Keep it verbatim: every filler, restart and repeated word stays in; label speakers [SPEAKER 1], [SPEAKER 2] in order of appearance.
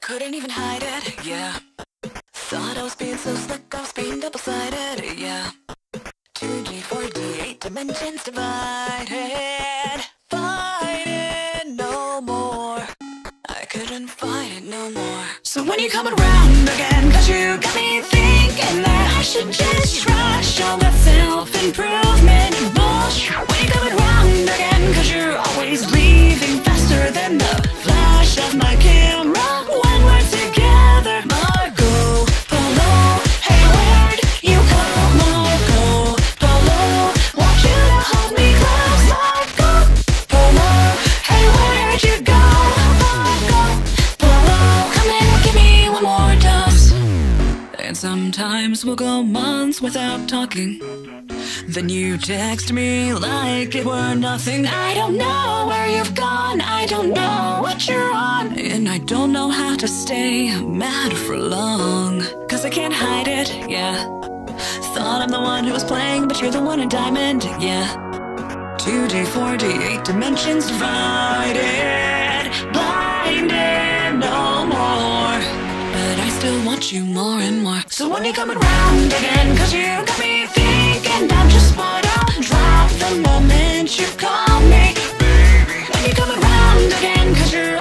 [SPEAKER 1] couldn't even hide it, yeah. Thought I was being so slick, I was being double-sided, yeah. two D, four D, eight dimensions divided. Fight it no more, I couldn't fight it no more. So when you come around again, cause you got me thinking that I should just trash all that self-improvement bullshit. When you come around again, cause you're always leaving faster than the flash of my camera. When we're together, Marco Polo, hey, where'd you go? Marco Polo, want you to hold me close. Marco Polo, hey, where'd you go? Marco Polo, come and give me one more dose. And sometimes we'll go months without talking. Then you text me like it were nothing. I don't know where you've gone, I don't know what you're on, and I don't know how to stay mad for long. Cause I can't hide it, yeah. Thought I'm the one who was playing, but you're the one in diamond, yeah. two D, four D, eight dimensions divided. Blinded no more, but I still want you more and more. So when you come around again, cause you got me thinking I'm just what I'll drop the moment you call me, baby. When you come around again, cause you're